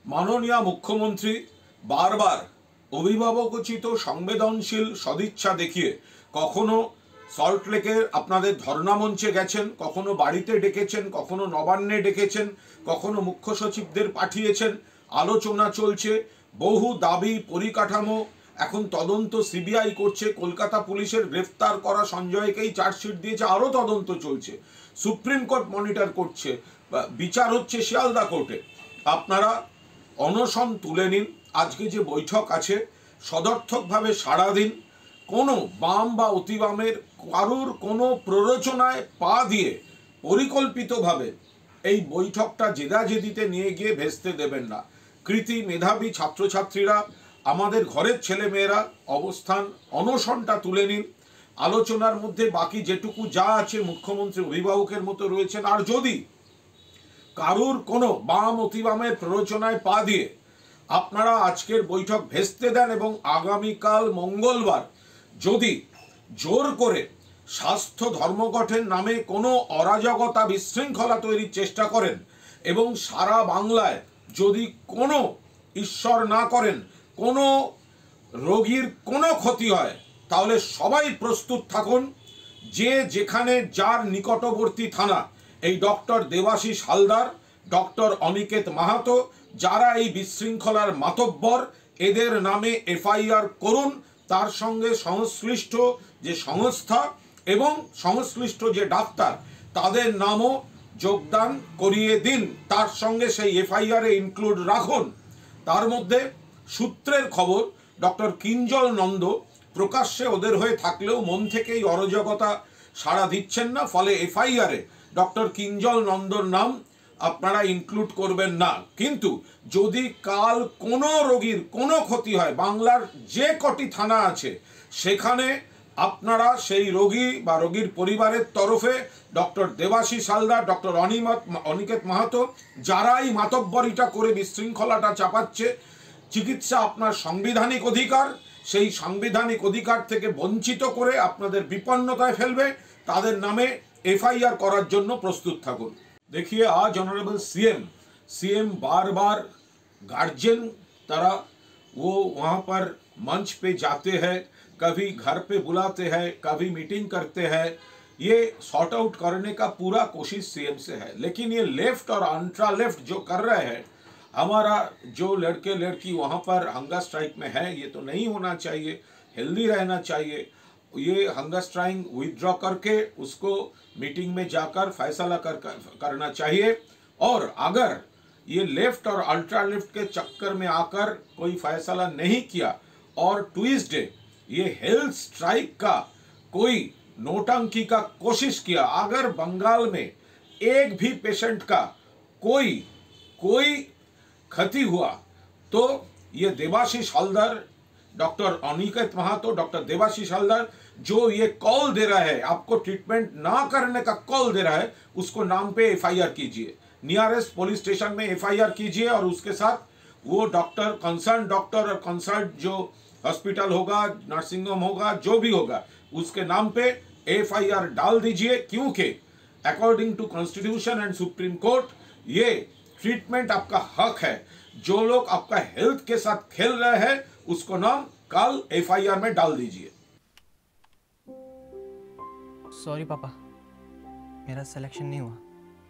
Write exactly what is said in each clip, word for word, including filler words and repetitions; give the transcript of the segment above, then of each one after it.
মাননীয় মুখ্যমন্ত্রী বারবার অভিভাবকোচিত সংবেদনশীল সদিচ্ছা দেখিয়ে কখনো সল্টলেকের আপনাদের ধর্ণা মঞ্চে গেছেন, কখনো বাড়িতে ডেকেছেন, কখনো নবান্নে ডেকেছেন, কখনো মুখ্য সচিবদের পাঠিয়েছেন, আলোচনা চলছে, বহু দাবি পরিকাঠামো, এখন তদন্ত সিবিআই করছে, কলকাতা পুলিশের গ্রেফতার করা সঞ্জয়কেই চার্জশিট দিয়েছে, আরও তদন্ত চলছে, সুপ্রিম কোর্ট মনিটর করছে, বিচার হচ্ছে শিয়ালদা কোর্টে। আপনারা অনশন তুলে নিন। আজকে যে বৈঠক আছে সদর্থকভাবে সাড়া দিন। কোনো বাম বা অতিবামের কারুর কোনো প্ররোচনায় পা দিয়ে পরিকল্পিতভাবে এই বৈঠকটা জেদাজেদিতে নিয়ে গিয়ে ভেস্তে দেবেন না। কৃতি মেধাবী ছাত্রছাত্রীরা, আমাদের ঘরের ছেলেমেয়েরা অবস্থান অনশনটা তুলে নিন। আলোচনার মধ্যে বাকি যেটুকু যা আছে মুখ্যমন্ত্রী অভিভাবকের মতো রয়েছেন। আর যদি কারুর কোনো বাম অতিবামের প্ররোচনায় পা দিয়ে আপনারা আজকের বৈঠক ভেস্তে দেন এবং আগামীকাল মঙ্গলবার যদি জোর করে স্বাস্থ্য ধর্মঘটের নামে কোনো অরাজকতা বিশৃঙ্খলা তৈরির চেষ্টা করেন এবং সারা বাংলায় যদি কোনো ঈশ্বর না করেন কোনো রোগীর কোনো ক্ষতি হয়, তাহলে সবাই প্রস্তুত থাকুন। যে যেখানে যার নিকটবর্তী থানা, এই ডক্টর দেবাশিস হালদার, ডক্টর অনিকেত মাহাতো, যারা এই বিশৃঙ্খলার মাতব্বর, এদের নামে এফআইআর করুন। তার সঙ্গে সংশ্লিষ্ট যে সংস্থা এবং সংশ্লিষ্ট যে ডাক্তার, তাদের নামও যোগদান করিয়ে দিন, তার সঙ্গে সেই এফআইআরে ইনক্লুড রাখুন। তার মধ্যে সূত্রের খবর, ডক্টর কিঞ্জল নন্দ প্রকাশ্যে ওদের হয়ে থাকলেও মন থেকেই অরাজকতা সাড়া দিচ্ছেন না, ফলে এফআইআরে ডক্টর কিঞ্জল নন্দর নাম আপনারা ইনক্লুড করবেন না। কিন্তু যদি কাল কোনো রোগীর কোনো ক্ষতি হয়, বাংলার যে কটি থানা আছে সেখানে আপনারা সেই রোগী বা রোগীর পরিবারের তরফে ডক্টর দেবাশিস হালদার, ডক্টর অনিমত অনিকেত মাহাতো, যারাই মাতব্বরিটা করে বিশৃঙ্খলাটা চাপাচ্ছে, চিকিৎসা আপনার সাংবিধানিক অধিকার, সেই সাংবিধানিক অধিকার থেকে বঞ্চিত করে আপনাদের বিপন্নতায় ফেলবে, তাদের নামে एफआईआर करार जन्य प्रस्तुत थाकुन। देखिए आज ऑनरेबल सीएम सीएम बार बार गार्जियन तारा वो वहाँ पर मंच पे जाते हैं, कभी घर पे बुलाते हैं, कभी मीटिंग करते हैं, ये सॉर्ट आउट करने का पूरा कोशिश सीएम से है। लेकिन ये लेफ्ट और अल्ट्रा लेफ्ट जो कर रहे हैं, हमारा जो लड़के लड़की वहाँ पर हंगर स्ट्राइक में है, ये तो नहीं होना चाहिए, हेल्दी रहना चाहिए। ये हंगर स्ट्राइक विथड्रॉ करके उसको मीटिंग में जाकर फैसला कर, कर करना चाहिए। और अगर ये लेफ्ट और अल्ट्रा लेफ्ट के चक्कर में आकर कोई फैसला नहीं किया और ट्यूसडे ये हेल्थ स्ट्राइक का कोई नोटंकी का कोशिश किया, अगर बंगाल में एक भी पेशेंट का कोई कोई क्षति हुआ तो ये देवाशीष हल्दर, डॉक्टर अनिकेत महातो, डॉक्टर देवाशीष हल्दर जो ये कॉल दे रहा है, आपको ट्रीटमेंट ना करने का कॉल दे रहा है, उसको नाम पे एफआईआर कीजिए, नियरेस्ट पुलिस स्टेशन में एफआईआर कीजिए और उसके साथ वो डॉक्टर, कंसर्न डॉक्टर और कंसर्न जो हॉस्पिटल होगा, नर्सिंग होम होगा, जो भी होगा, उसके नाम पे एफआईआर डाल दीजिए। क्योंकि according to constitution and supreme court ये ट्रीटमेंट आपका हक है। जो लोग आपका हेल्थ के साथ खेल रहे हैं उसको नाम कल एफआईआर में डाल दीजिए। सॉरी पापा, मेरा सिलेक्शन नहीं हुआ।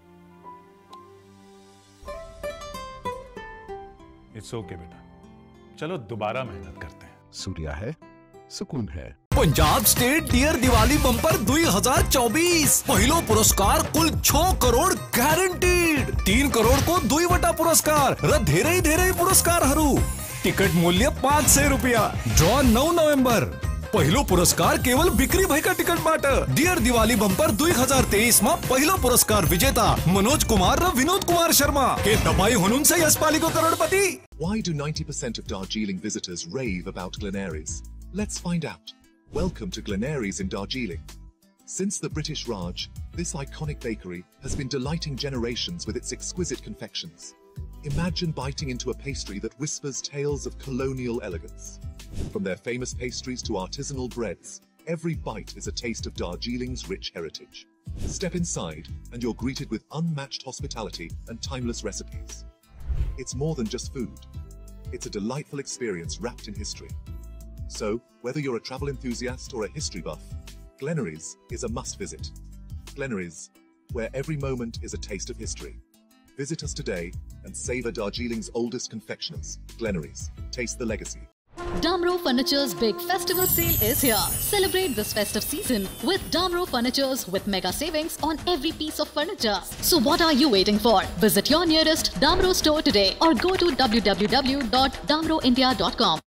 इट्स ओके बेटा, चलो दोबारा मेहनत करते हैं। सूर्या है, सुकून है। Punjab state dear Diwali bumper दो हज़ार चौबीस पहिलो पुरस्कार कुल छह करोड़ गारंटीड, तीन करोड़ को दुई वटा पुरस्कार र धेरै धेरै पुरस्कार हरू। टिकट मूल्य पाँच सौ रुपया। ड्रॉ नौ नवंबर। पहिलो पुरस्कार केवल बिक्री भएका टिकट बाट। डियर दिवाली बम्पर दो हज़ार तेईस में पहिलो पुरस्कार विजेता मनोज कुमार र विनोद कुमार शर्मा के तपाई हुनुहुन्छ यसपालिको करोडपति। Why do ninety percent of Darjeeling visitors rave about Glenaries? Let's find out. Welcome to Glenaries in Darjeeling. Since the British Raj, this iconic bakery has been delighting generations with its exquisite confections. Imagine biting into a pastry that whispers tales of colonial elegance. From their famous pastries to artisanal breads, every bite is a taste of Darjeeling's rich heritage. Step inside and you're greeted with unmatched hospitality and timeless recipes. It's more than just food. It's a delightful experience wrapped in history. So, whether you're a travel enthusiast or a history buff, Glenaries is a must visit. Glenaries, where every moment is a taste of history. Visit us today and savor Darjeeling's oldest confectioners. Glenaries, taste the legacy. Damro Furniture's big festival sale is here. Celebrate this festive season with Damro Furnitures with mega savings on every piece of furniture. So what are you waiting for? Visit your nearest Damro store today or go to w w w dot damro india dot com.